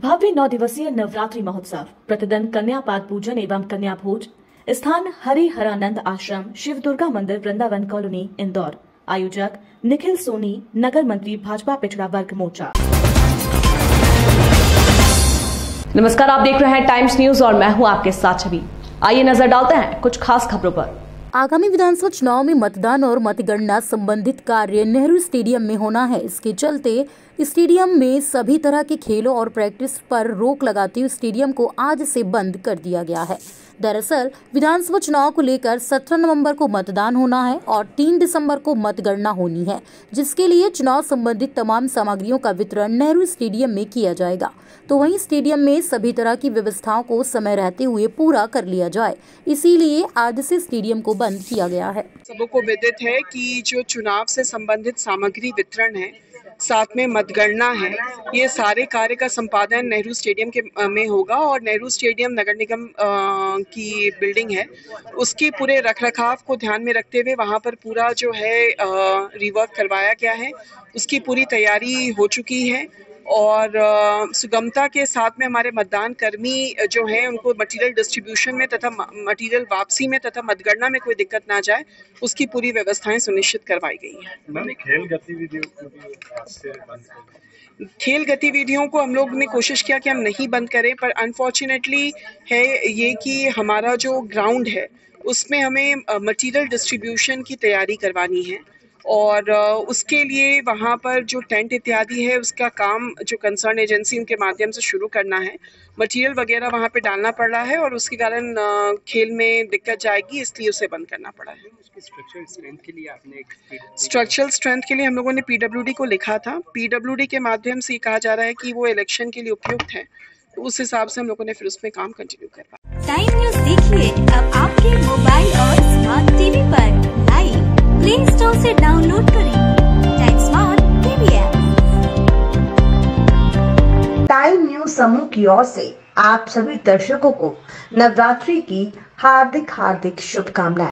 भव्य 9 दिवसीय नवरात्रि महोत्सव, प्रतिदिन कन्या पाद पूजन एवं कन्या भोज। स्थान हरिहरानंद आश्रम, शिव दुर्गा मंदिर, वृंदावन कॉलोनी, इंदौर। आयोजक निखिल सोनी, नगर मंत्री, भाजपा पिछड़ा वर्ग मोर्चा। नमस्कार, आप देख रहे हैं टाइम्स न्यूज और मैं हूं आपके साथ छवि। आइए नजर डालते हैं कुछ खास खबरों पर। आगामी विधानसभा चुनाव में मतदान और मतगणना संबंधित कार्य नेहरू स्टेडियम में होना है। इसके चलते स्टेडियम में सभी तरह के खेलों और प्रैक्टिस पर रोक लगाते हुए स्टेडियम को आज से बंद कर दिया गया है। दरअसल विधानसभा चुनाव को लेकर 17 नवंबर को मतदान होना है और 3 दिसंबर को मतगणना होनी है, जिसके लिए चुनाव संबंधित तमाम सामग्रियों का वितरण नेहरू स्टेडियम में किया जाएगा। तो वहीं स्टेडियम में सभी तरह की व्यवस्थाओं को समय रहते हुए पूरा कर लिया जाए, इसीलिए आज से स्टेडियम को बंद किया गया है। सबको विदित है कि जो चुनाव से संबंधित सामग्री वितरण है, साथ में मतगणना है, ये सारे कार्य का संपादन नेहरू स्टेडियम के में होगा और नेहरू स्टेडियम नगर निगम की बिल्डिंग है, उसके पूरे रखरखाव को ध्यान में रखते हुए वहाँ पर पूरा जो है रिवर्क करवाया गया है। उसकी पूरी तैयारी हो चुकी है और सुगमता के साथ में हमारे मतदान कर्मी जो हैं उनको मटेरियल डिस्ट्रीब्यूशन में तथा मटेरियल वापसी में तथा मतगणना में कोई दिक्कत ना जाए, उसकी पूरी व्यवस्थाएं सुनिश्चित करवाई गई हैं। खेल गतिविधियों को हम लोग ने कोशिश किया कि हम नहीं बंद करें, पर अनफॉर्चुनेटली है ये कि हमारा जो ग्राउंड है उसमें हमें मटेरियल डिस्ट्रीब्यूशन की तैयारी करवानी है और उसके लिए वहाँ पर जो टेंट इत्यादि है उसका काम जो कंसर्न एजेंसी उनके माध्यम से शुरू करना है। मटेरियल वगैरह वहाँ पे डालना पड़ रहा है और उसके कारण खेल में दिक्कत जाएगी, इसलिए उसे बंद करना पड़ा है। स्ट्रक्चरल स्ट्रेंथ के लिए हम लोगों ने पीडब्ल्यूडी को लिखा था। पीडब्ल्यूडी के माध्यम से कहा जा रहा है कि वो इलेक्शन के लिए उपयुक्त है, तो उस हिसाब से हम लोगों ने फिर उसमें काम कंटिन्यू करवा। टाइम न्यूज देखिए अब आपके मोबाइल और स्मार्ट टीवी पर। लाइव प्ले स्टोर से डाउनलोड करें time smart TV app. Time news समूह की ओर से आप सभी दर्शकों को नवरात्रि की हार्दिक शुभकामनाएं।